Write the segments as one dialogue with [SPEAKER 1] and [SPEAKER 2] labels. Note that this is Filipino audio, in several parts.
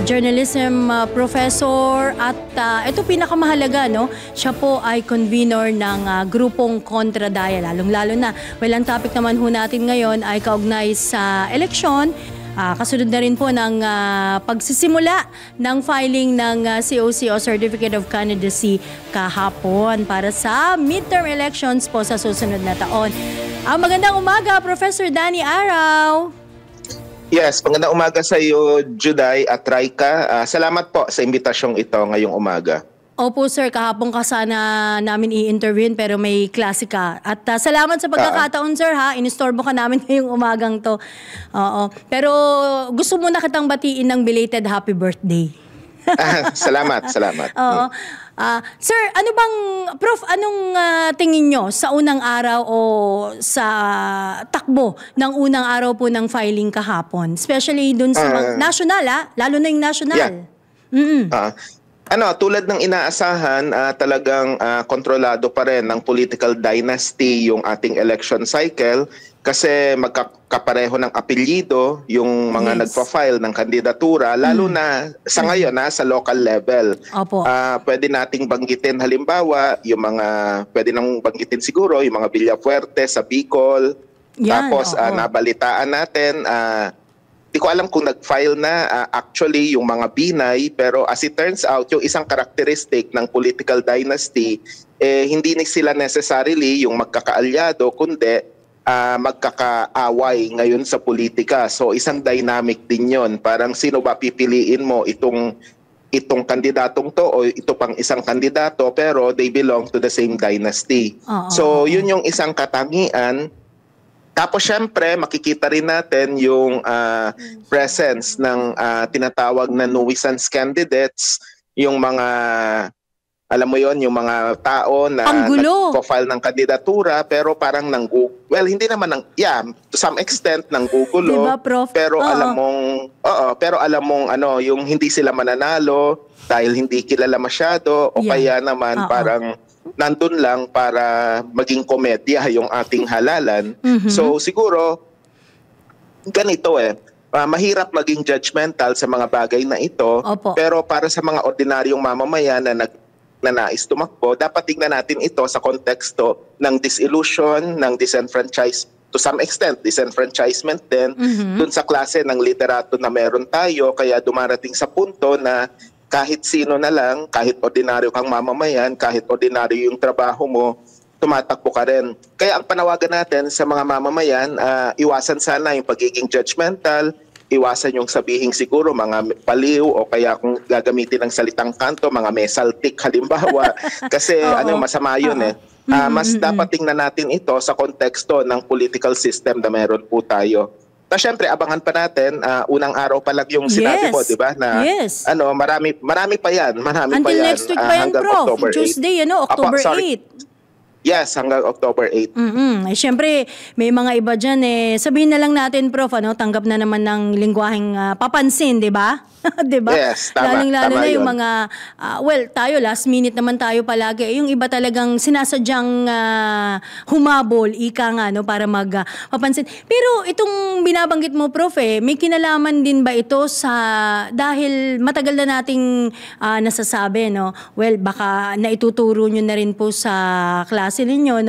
[SPEAKER 1] journalism professor at ito pinakamahalaga, no? Siya po ay convener ng grupong Kontra Daya, lalong-lalo na. Well, ang topic naman ho natin ngayon ay kaugnay sa eleksyon. Kasunod na rin po ng pagsisimula ng filing ng COC o Certificate of Candidacy kahapon para sa midterm elections po sa susunod na taon. Magandang umaga, Professor Danny Araw.
[SPEAKER 2] Yes, magandang umaga sa iyo, Juday at Raika. Salamat po sa imbitasyong ito ngayong umaga.
[SPEAKER 1] Opo sir, kahapon ka sana namin i-interviewin pero may klase ka. At salamat sa pagkakataon sir ha, inistorbo ka namin ngayong umagang to. Oo. Pero gusto mo na kitang batiin ng belated happy birthday.
[SPEAKER 2] Salamat.
[SPEAKER 1] Oo. Sir, ano bang, Prof, anong tingin nyo sa unang araw o sa takbo ng unang araw po ng filing kahapon? Especially dun sa national, lalo na yung national.
[SPEAKER 2] Yeah. Tulad ng inaasahan, talagang kontrolado pa rin ng political dynasty yung ating election cycle kasi magkakapareho ng apelyido yung mga nagpa-file ng kandidatura, lalo na sa ngayon sa local level.
[SPEAKER 1] Opo.
[SPEAKER 2] Pwede nating banggitin halimbawa, yung mga, pwede nang banggitin siguro, yung mga Villafuerte sa Bicol.
[SPEAKER 1] Yan,
[SPEAKER 2] tapos nabalitaan natin, di ko alam kung nag-file na actually yung mga Binay, pero as it turns out, yung isang characteristic ng political dynasty, hindi sila necessarily yung magkakaalyado, kundi magkakaaway ngayon sa politika. So isang dynamic din yon. Parang sino ba pipiliin mo, itong kandidatong to o ito pang isang kandidato, pero they belong to the same dynasty. So yun yung isang katangian. Tapos syempre makikita rin natin yung presence ng tinatawag na nuisance candidates, yung mga, alam mo yon, yung mga tao na nag-profile ng kandidatura pero parang well, hindi naman to some extent nanggugulo,
[SPEAKER 1] diba, Prof?
[SPEAKER 2] Pero alam mong yung hindi sila mananalo dahil hindi kilala masyado o kaya naman parang nandun lang para maging komedya yung ating halalan. So siguro ganito mahirap maging judgmental sa mga bagay na ito. Pero para sa mga ordinaryong mamamayan na nais tumakbo, dapat tingnan natin ito sa konteksto ng disillusion, ng to some extent, disenfranchisement din, dun sa klase ng liderato na meron tayo, kaya dumarating sa punto na kahit sino na lang, kahit ordinaryo kang mamamayan, kahit ordinaryo yung trabaho mo, tumatakbo ka rin. Kaya ang panawagan natin sa mga mamamayan, iwasan sana yung pagiging judgmental, iwasan yung sabihin siguro mga paliw o kaya kung gagamitin ng salitang kanto, mga mesaltik halimbawa. Kasi masama yun Mas dapat tingnan natin ito sa konteksto ng political system na meron po tayo. Syempre, abangan pa natin, unang araw pa lang yung sinabi mo, di ba? Na, marami pa yan.
[SPEAKER 1] Until next week pa yan, Prof.
[SPEAKER 2] October
[SPEAKER 1] Tuesday, October 8.
[SPEAKER 2] Yes, hanggang October 8.
[SPEAKER 1] Siyempre, may mga iba dyan sabihin na lang natin, Prof, tanggap na naman ng lingwaheng papansin, di ba? Diba?
[SPEAKER 2] Yes, tama.
[SPEAKER 1] Lalong-lalo na yung mga, tayo, last minute naman tayo palagi. Yung iba talagang sinasadyang humabol, ika nga, para magpapansin. Pero itong binabanggit mo, Prof, may kinalaman din ba ito dahil matagal na nating nasasabi, Well, baka naituturo nyo na rin po sa klase ninyo,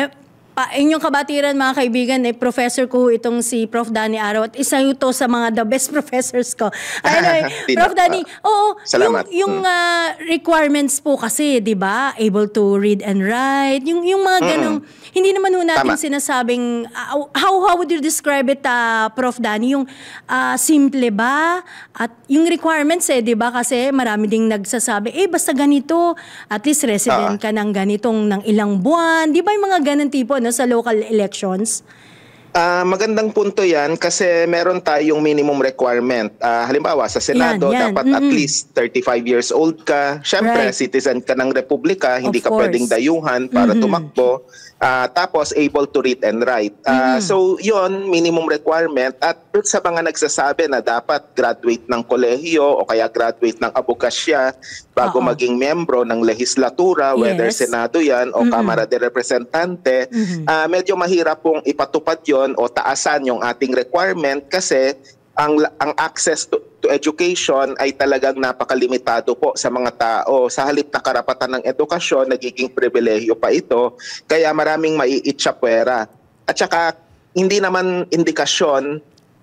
[SPEAKER 1] inyong kabatiran mga kaibigan, professor ko itong si Prof. Danny Araw at isa ito sa mga the best professors ko. Anyway, Prof. Danny,
[SPEAKER 2] salamat.
[SPEAKER 1] yung requirements po kasi, di ba? Able to read and write, yung mga ganong, hindi naman natin sinasabing, how would you describe it, Prof. Danny? Yung simple ba? At yung requirements di ba? Kasi marami ding nagsasabi, basta ganito, at least resident ka ng ganitong ng ilang buwan. Di ba yung mga ganang tipo, sa local elections?
[SPEAKER 2] Magandang punto yan kasi meron tayong minimum requirement. Halimbawa, sa Senado, dapat at least 35 years old ka. Siyempre, citizen ka ng Republika, hindi ka pwedeng dayuhan para tumakbo. Tapos, able to read and write. So, yon minimum requirement. At sa mga nagsasabi na dapat graduate ng kolehiyo o kaya graduate ng abogasya bago maging membro ng legislatura, whether Senado yan o Kamara de Representante, medyo mahirap pong ipatupad yon o taasan yung ating requirement kasi ang access to to education ay talagang napakalimitado po sa mga tao. Sa halip na karapatan ng edukasyon, nagiging pribilehyo pa ito. Kaya maraming maiitsapwera. At saka hindi naman indikasyon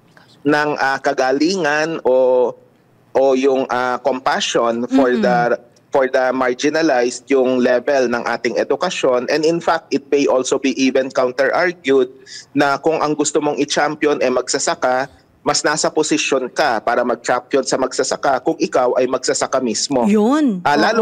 [SPEAKER 2] ng kagalingan o yung compassion for the marginalized yung level ng ating edukasyon. And in fact, it may also be even counter-argued na kung ang gusto mong i-champion ay magsasaka, mas nasa posisyon ka para mag-champion sa magsasaka kung ikaw ay magsasaka mismo.
[SPEAKER 1] Yun.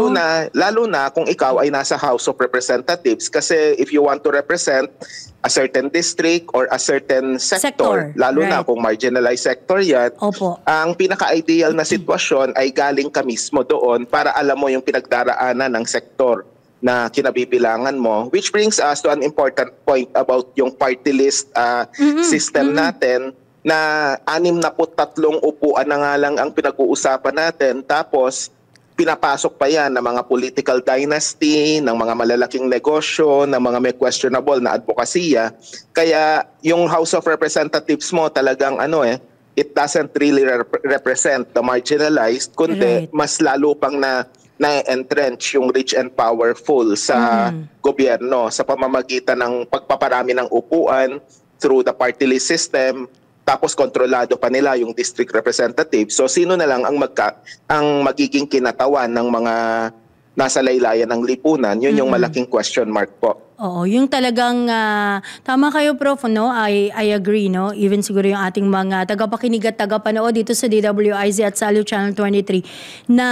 [SPEAKER 2] Lalo na kung ikaw ay nasa House of Representatives, kasi if you want to represent a certain district or a certain sector, lalo na kung marginalized sector yan, ang pinaka-ideal na sitwasyon ay galing ka mismo doon para alam mo yung pinagdaraanan ng sektor na kinabibilangan mo, which brings us to an important point about yung party list system natin, na 63 upuan na nga lang ang pinag-uusapan natin, tapos pinapasok pa yan ng mga political dynasty, ng mga malalaking negosyo, ng mga may questionable na advokasya. Kaya yung House of Representatives mo talagang it doesn't really represent the marginalized, kundi mas lalo pang na-entrench yung rich and powerful sa gobyerno sa pamamagitan ng pagpaparami ng upuan through the party list system. Tapos kontrolado pa nila yung district representative. So sino na lang ang magiging kinatawan ng mga nasa laylayan ng lipunan? Yun yung malaking question mark po.
[SPEAKER 1] Oo, yung talagang tama kayo Prof, no? I agree, no? Even siguro yung ating mga tagapakinig at tagapanood dito sa DWIZ at sa Aliw Channel 23 na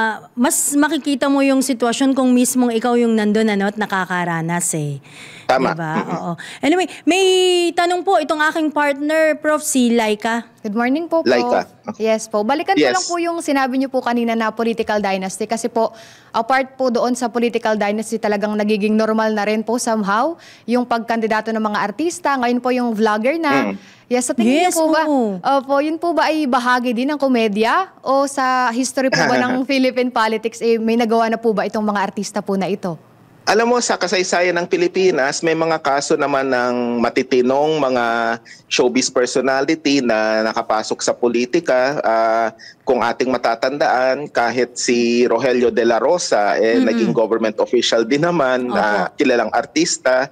[SPEAKER 1] mas makikita mo yung sitwasyon kung mismong ikaw yung nandun at nakakaranas
[SPEAKER 2] Tama.
[SPEAKER 1] Diba? Oo. Anyway, may tanong po itong aking partner, Prof, si Laika.
[SPEAKER 3] Good morning po, Prof.
[SPEAKER 2] Laika.
[SPEAKER 3] Yes po. Balikan ko lang po yung sinabi niyo po kanina na political dynasty. Kasi po, apart po doon sa political dynasty, talagang nagiging normal na rin po somehow yung pagkandidato ng mga artista. Ngayon po yung vlogger na. Yes, sa tingin niyo po ba? Opo, yun po ba ay bahagi din ng komedya? O sa history po ba ng Philippine politics, may nagawa na po ba itong mga artista po na ito?
[SPEAKER 2] Alam mo, sa kasaysayan ng Pilipinas, may mga kaso naman ng matitinong mga showbiz personality na nakapasok sa politika. Kung ating matatandaan, kahit si Rogelio de la Rosa, naging government official din naman, kilalang artista.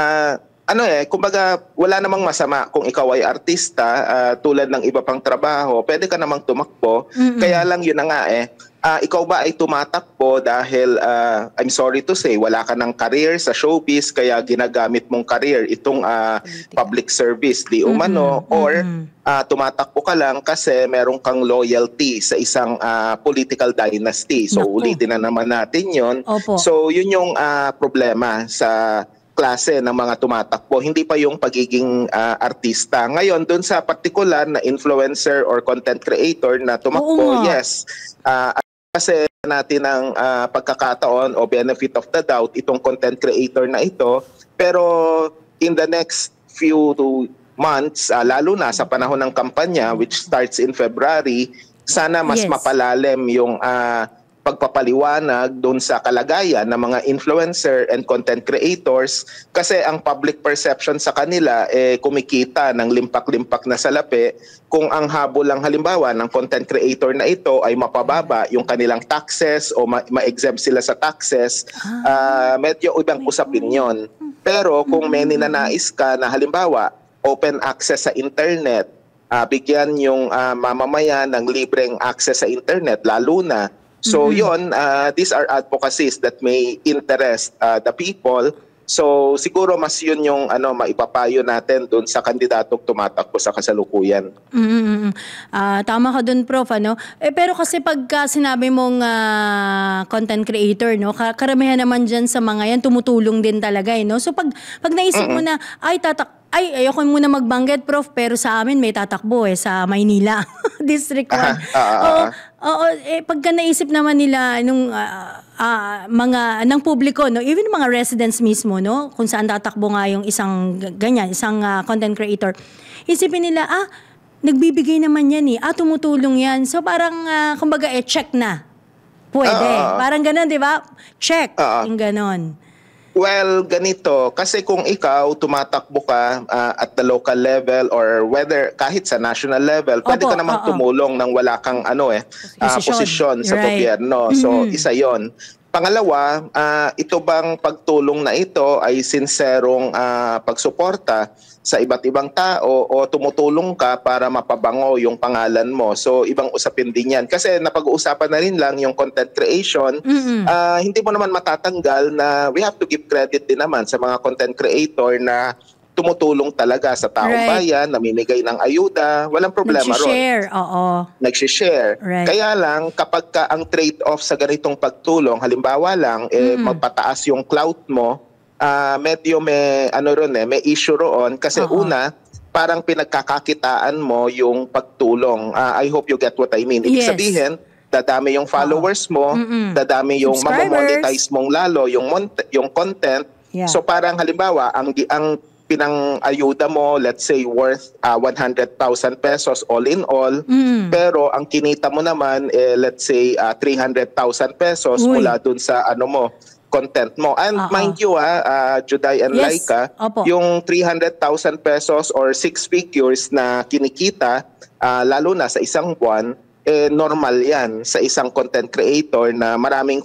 [SPEAKER 2] Kumbaga, wala namang masama kung ikaw ay artista, tulad ng iba pang trabaho, pwede ka namang tumakbo. Kaya lang yun na nga ikaw ba ay tumatakbo dahil, I'm sorry to say, wala ka ng career sa showbiz, kaya ginagamit mong career itong public service, di umano, or tumatakbo ka lang kasi meron kang loyalty sa isang political dynasty. So, ulitin na naman natin yun. So, yun yung problema sa klase ng mga tumatakbo, hindi pa yung pagiging artista. Ngayon, dun sa particular na influencer or content creator na tumakbo, yes, kasi natin ang pagkakataon o benefit of the doubt itong content creator na ito, pero in the next few months, lalo na sa panahon ng kampanya which starts in February, sana mas mapalalim yung pagpapaliwanag doon sa kalagayan ng mga influencer and content creators, kasi ang public perception sa kanila kumikita ng limpak-limpak na salapi kung ang habol lang halimbawa ng content creator na ito ay mapababa yung kanilang taxes o ma-exempt sila sa taxes. Medyo ibang usapin yon. Pero kung may ninanais ka na halimbawa open access sa internet, bigyan yung mamamayan ng libreng access sa internet, lalo na. So yon, these are advocacies that may interest the people. So siguro mas yun yung maipapayo natin doon sa kandidatong tumatakbo sa kasalukuyan.
[SPEAKER 1] Tama ka doon, Prof, pero kasi pagka sinabi mong content creator, karamihan naman dyan sa mga yan tumutulong din talaga, So pag naisip mo na ayoko muna magbanggit, Prof, pero sa amin may tatakbo sa Maynila District 1. Pagka naisip naman nila nung mga ng publiko, even mga residents mismo, kung saan tatakbo nga yung isang content creator, isipin nila, nagbibigay naman yan tumutulong yan. So parang kumbaga check na. Pwede. Parang gano'n, di ba? Check. Yung gano'n.
[SPEAKER 2] Well, ganito. Kasi kung ikaw tumatakbo ka at the local level or whether kahit sa national level, pwede ka namang tumulong nang wala kang posisyon sa gobyerno. So, isa yon. Pangalawa, ito bang pagtulong na ito ay sinserong pagsuporta sa iba't ibang tao o tumutulong ka para mapabango yung pangalan mo. So, ibang usapin din yan. Kasi napag-uusapan na rin lang yung content creation. Hindi mo naman matatanggal na we have to give credit din naman sa mga content creator na tumutulong talaga sa taong bayan, namimigay ng ayuda, walang problema ron. Nagsishare. Kaya lang, kapag ang trade-off sa ganitong pagtulong, halimbawa lang, magpataas yung clout mo, medyo may may issue roon kasi una parang pinagkakakitaan mo yung pagtulong. I hope you get what I mean. Ibig sabihin, dadami yung followers mo, dadami yung mamomonetize mong lalo yung content. So parang halimbawa, ang pinang-ayuda mo, let's say worth 100,000 pesos all in all, pero ang kinita mo naman let's say 300,000 pesos mula dun sa content mo. And mind you, Juday and Laika, yung 300,000 pesos or 6 figures na kinikita, lalo na sa isang buwan, normal yan sa isang content creator na maraming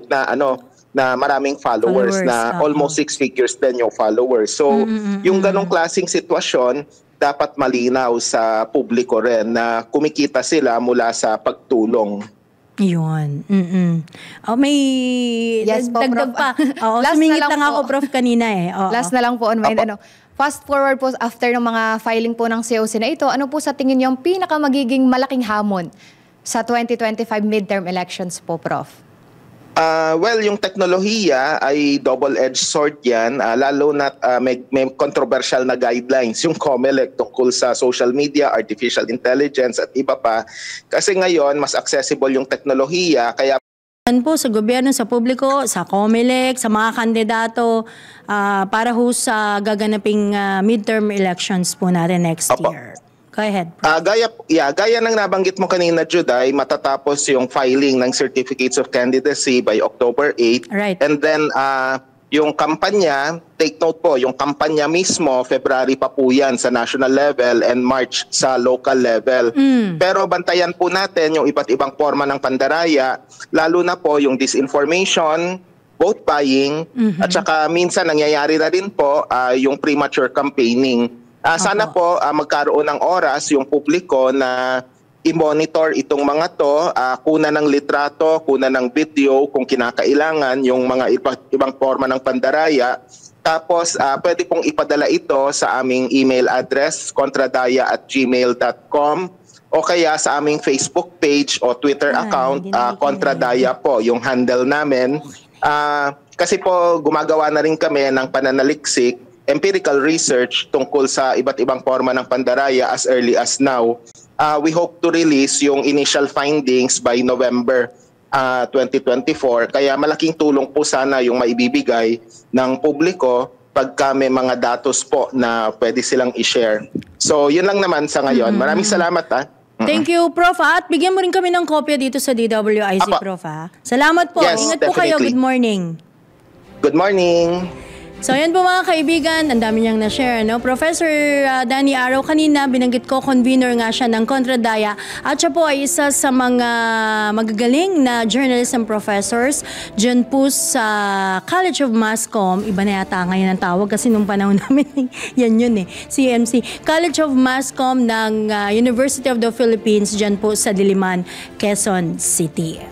[SPEAKER 2] maraming followers na almost 6 figures din yung followers. So, yung ganong klaseng sitwasyon, dapat malinaw sa publiko rin na kumikita sila mula sa pagtulong.
[SPEAKER 1] Yun. May dagdag pa. Sumingit lang ako, Prof, kanina eh.
[SPEAKER 3] Last na lang po on mind. Fast forward po after ng mga filing po ng COC na ito, ano po sa tingin niyo ang pinaka magiging malaking hamon sa 2025 midterm elections po, Prof?
[SPEAKER 2] Well, yung teknolohiya ay double-edged sword yan, lalo na may controversial na guidelines yung COMELEC tungkol sa social media, artificial intelligence at iba pa. Kasi ngayon, mas accessible yung teknolohiya, kaya
[SPEAKER 1] po sa gobyerno, sa publiko, sa COMELEC, sa mga kandidato para ho sa gaganaping midterm elections po natin next year. Go ahead. Gaya ng nabanggit mo kanina, Juday, matatapos yung filing ng certificates of candidacy by October 8. And then yung kampanya, take note po, yung kampanya mismo, February pa po yan sa national level and March sa local level. Pero bantayan po natin yung iba't ibang forma ng pandaraya, lalo na po yung disinformation, vote buying, at saka minsan nangyayari na rin po yung premature campaigning. Sana po magkaroon ng oras yung publiko na i-monitor itong mga to, kuna ng litrato, kuna ng video kung kinakailangan yung mga ibang forma ng pandaraya. Tapos pwede pong ipadala ito sa aming email address contradaya@gmail.com o kaya sa aming Facebook page o Twitter account, Contradaya po yung handle namin. Kasi po gumagawa na rin kami ng pananaliksik, empirical research tungkol sa iba't ibang forma ng pandaraya as early as now. We hope to release yung initial findings by November 2024. Kaya malaking tulong po sana yung maibibigay ng publiko pagka may mga datos po na pwede silang i-share. So yun lang naman sa ngayon. Maraming salamat. Thank you, Prof. At bigyan mo rin kami ng kopya dito sa DWIC, Prof. Salamat po.
[SPEAKER 2] Yes,
[SPEAKER 1] ingat po kayo. Good morning.
[SPEAKER 2] Good morning.
[SPEAKER 1] So yan po mga kaibigan, ang dami niyang na-share. Professor Danny Araw, kanina binanggit ko, convener nga siya ng Contradaya at siya po ay isa sa mga magagaling na journalism professors dyan po sa College of Mass Comm. Iba na yata ngayon ang tawag kasi nung panahon namin yan yun CMC. College of Mass Comm ng University of the Philippines dyan po sa Diliman, Quezon City.